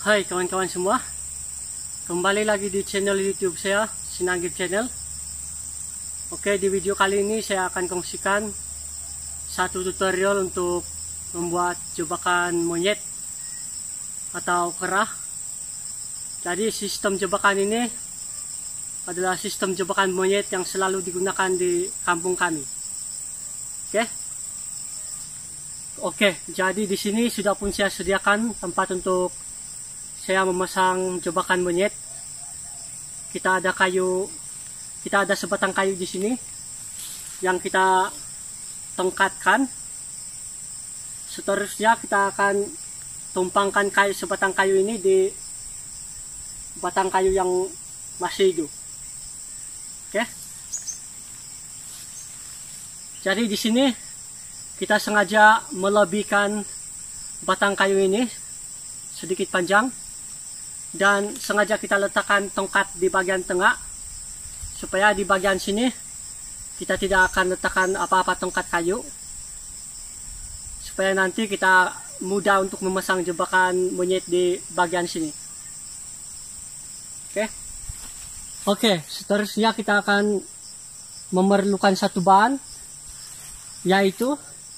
Hai kawan-kawan semua, kembali lagi di channel YouTube saya, Sinagib Channel. Oke, di video kali ini saya akan kongsikan satu tutorial untuk membuat jebakan monyet atau kerah. Jadi sistem jebakan ini adalah sistem jebakan monyet yang selalu digunakan di kampung kami. Oke, jadi di sini sudah pun saya sediakan tempat untuk saya memasang jebakan monyet. Kita ada sebatang kayu di sini yang kita tongkatkan. Seterusnya kita akan tumpangkan sebatang kayu ini di batang kayu yang masih hidup. Oke. Jadi di sini kita sengaja melebihkan batang kayu ini sedikit panjang. Dan sengaja kita letakkan tongkat di bagian tengah supaya di bagian sini kita tidak akan letakkan apa-apa tongkat kayu, supaya nanti kita mudah untuk memasang jebakan monyet di bagian sini. Oke, seterusnya kita akan memerlukan satu bahan, yaitu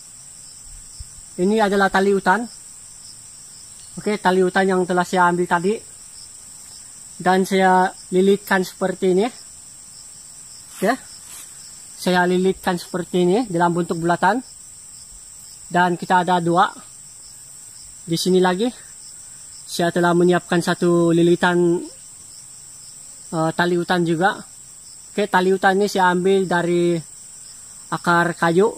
ini adalah tali utan. Oke, tali utan yang telah saya ambil tadi dan saya lilitkan seperti ini. Oke, saya lilitkan seperti ini dalam bentuk bulatan. Dan kita ada dua di sini lagi. Saya telah menyiapkan satu lilitan tali utan juga. Oke, tali utan ini saya ambil dari akar kayu.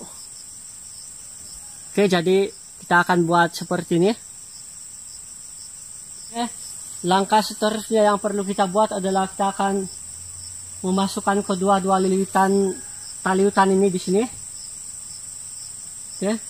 Oke, jadi kita akan buat seperti ini. Langkah seterusnya yang perlu kita buat adalah kita akan memasukkan kedua-dua lilitan tali utan ini di sini. Oke.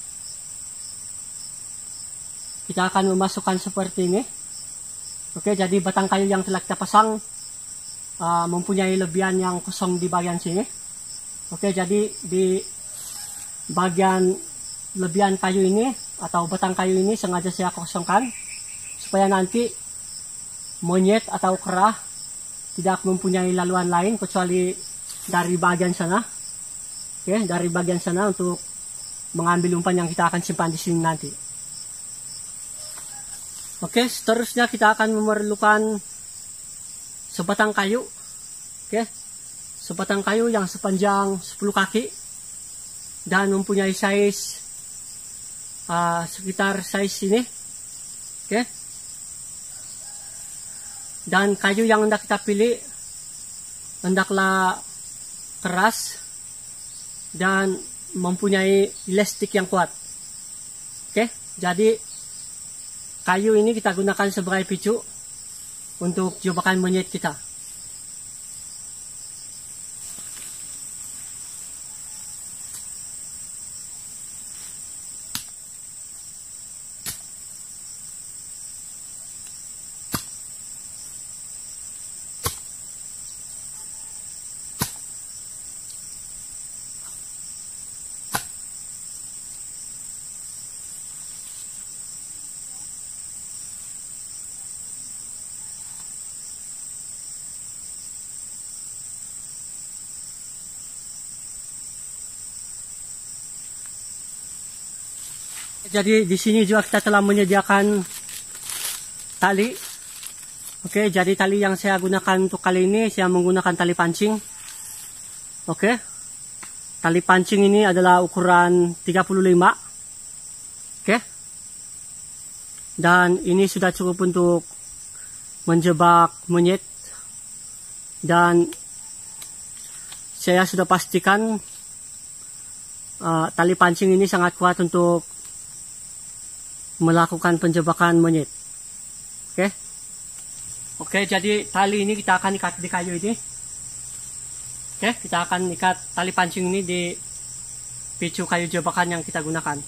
Kita akan memasukkan seperti ini. Oke, jadi batang kayu yang telah kita pasang mempunyai lebihan yang kosong di bagian sini. Oke, jadi di bagian lebihan kayu ini atau batang kayu ini sengaja saya kosongkan supaya nanti monyet atau kerah tidak mempunyai laluan lain kecuali dari bagian sana. Oke, dari bagian sana untuk mengambil umpan yang kita akan simpan di sini nanti. Oke, seterusnya kita akan memerlukan sebatang kayu. Oke, sebatang kayu yang sepanjang 10 kaki dan mempunyai size sekitar size ini. Oke. Dan kayu yang hendak kita pilih hendaklah keras dan mempunyai elastik yang kuat. Oke, jadi kayu ini kita gunakan sebagai picu untuk jebakan monyet kita. Jadi di sini juga kita telah menyediakan tali. Oke, jadi tali yang saya gunakan untuk kali ini saya menggunakan tali pancing. Oke. Tali pancing ini adalah ukuran 35. Oke. Dan ini sudah cukup untuk menjebak monyet. Dan saya sudah pastikan tali pancing ini sangat kuat untuk melakukan penjebakan monyet. Oke, jadi tali ini kita akan ikat di kayu ini. Oke, kita akan ikat tali pancing ini di picu kayu jebakan yang kita gunakan.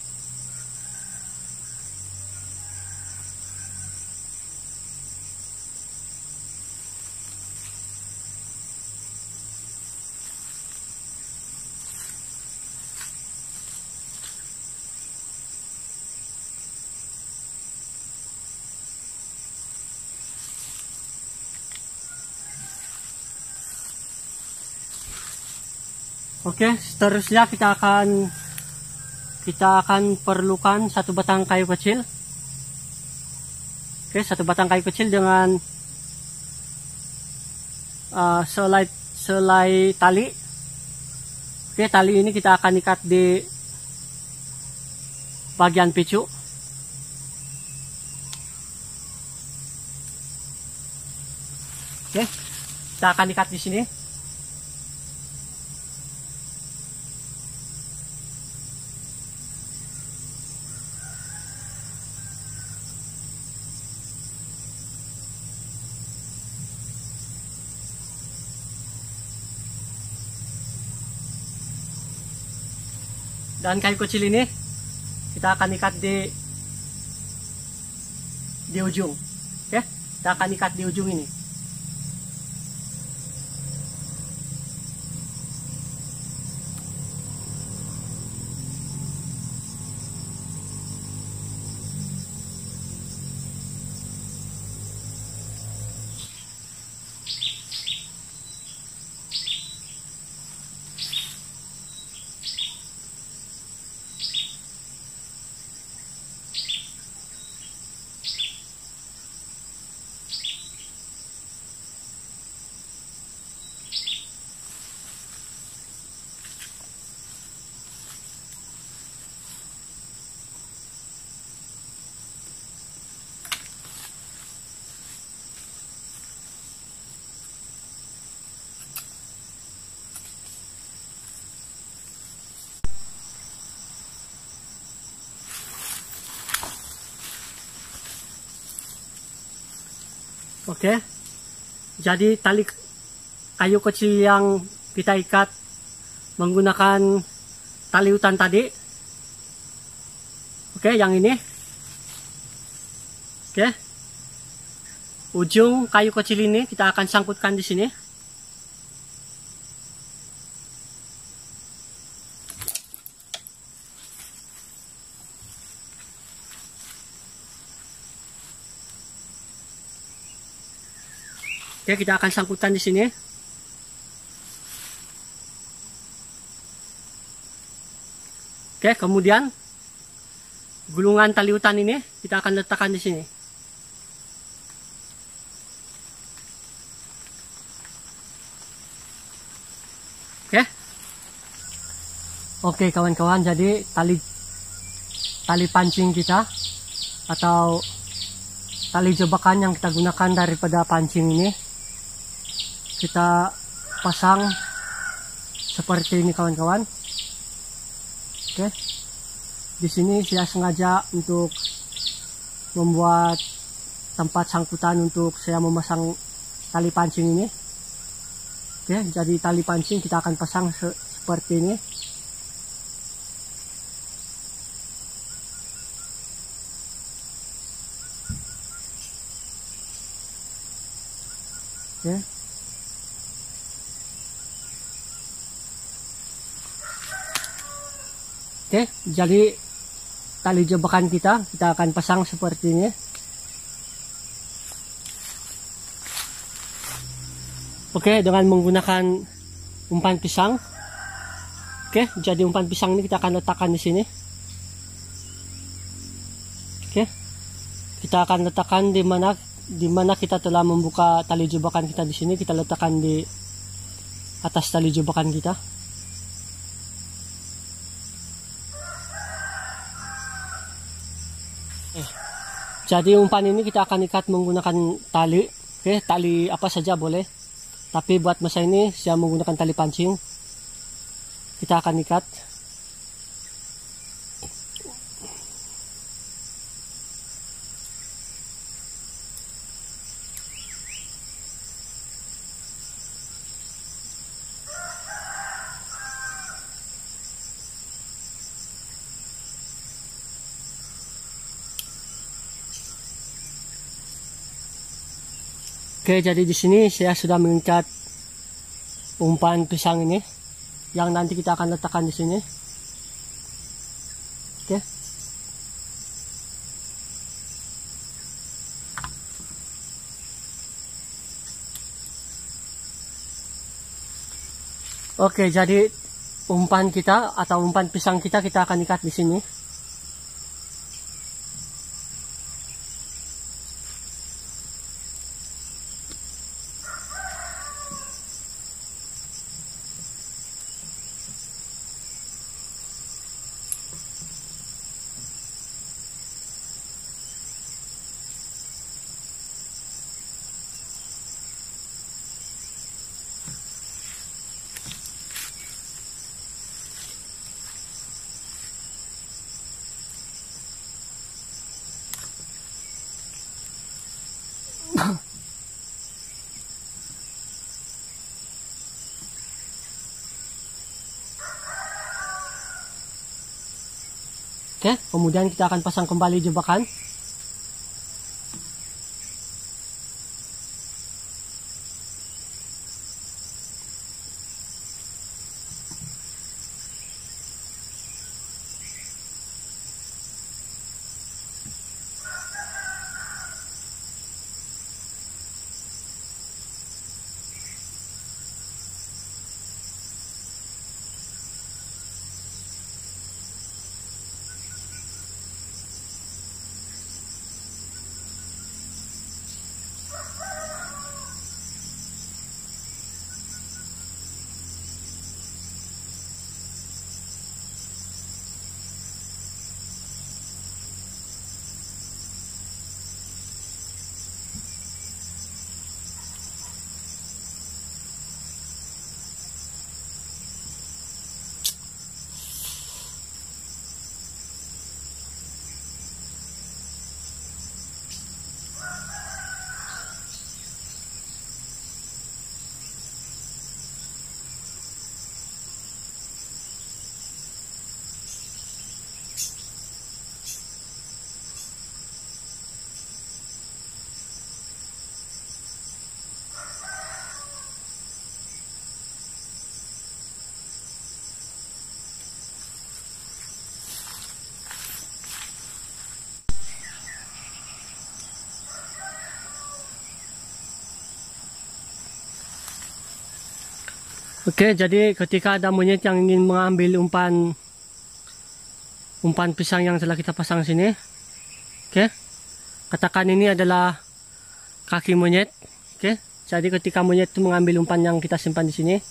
Oke, seterusnya kita akan perlukan satu batang kayu kecil. Oke, satu batang kayu kecil dengan selai tali. Oke, tali ini kita akan ikat di bagian picu. Oke, kita akan ikat di sini. Dan kayu kecil ini kita akan ikat di ujung. Oke, kita akan ikat di ujung ini. Oke, jadi tali kayu kecil yang kita ikat menggunakan tali hutan tadi. Oke, yang ini. Oke, ujung kayu kecil ini kita akan sangkutkan di sini. Oke, kita akan sangkutkan di sini. Oke, kemudian gulungan tali hutan ini kita akan letakkan di sini. Oke. Oke, kawan-kawan, jadi tali pancing kita atau tali jebakan yang kita gunakan daripada pancing ini kita pasang seperti ini, kawan-kawan. Oke, di sini saya sengaja untuk membuat tempat sangkutan untuk saya memasang tali pancing ini. Oke, jadi tali pancing kita akan pasang seperti ini. Oke. Oke, jadi tali jebakan kita akan pasang seperti ini. Oke, dengan menggunakan umpan pisang. Oke, jadi umpan pisang ini kita akan letakkan di sini. Oke, kita akan letakkan di mana kita telah membuka tali jebakan kita di sini. Kita letakkan di atas tali jebakan kita. Jadi umpan ini kita akan ikat menggunakan tali. Oke, tali apa saja boleh. Tapi buat masa ini saya menggunakan tali pancing. Kita akan ikat. Oke, jadi di sini saya sudah mengikat umpan pisang ini yang nanti kita akan letakkan di sini. Oke. Oke, jadi umpan kita atau umpan pisang kita akan ikat di sini. Oke, kemudian kita akan pasang kembali jebakan. Oke, jadi ketika ada monyet yang ingin mengambil umpan pisang yang telah kita pasang sini, oke, katakan ini adalah kaki monyet, oke. Jadi ketika monyet itu mengambil umpan yang kita simpan di sini,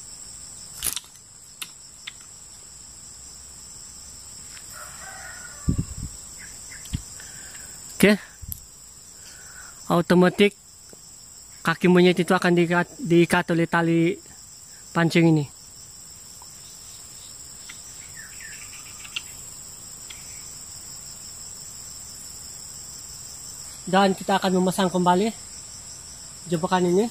oke, otomatis kaki monyet itu akan diikat oleh tali pancing ini. Dan kita akan memasang kembali jebakan ini.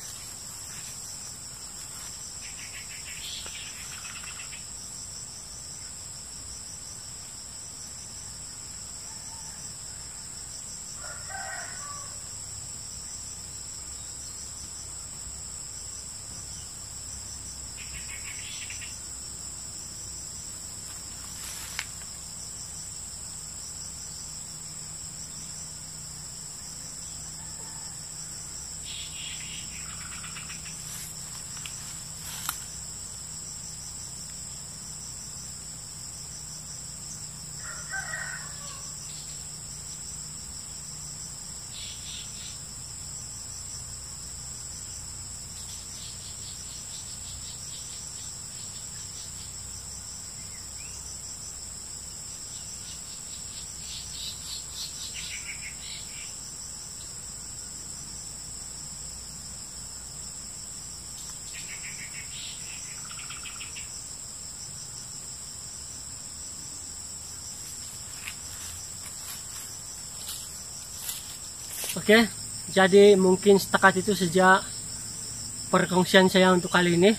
Oke, jadi mungkin setakat itu saja perkongsian saya untuk kali ini.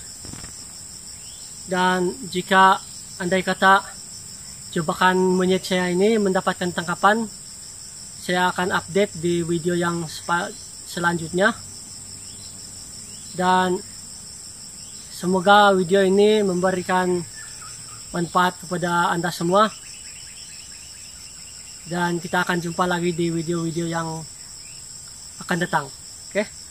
Dan jika andai kata jebakan monyet saya ini mendapatkan tangkapan, saya akan update di video yang selanjutnya. Dan semoga video ini memberikan manfaat kepada Anda semua. Dan kita akan jumpa lagi di video-video yang akan datang. Oke.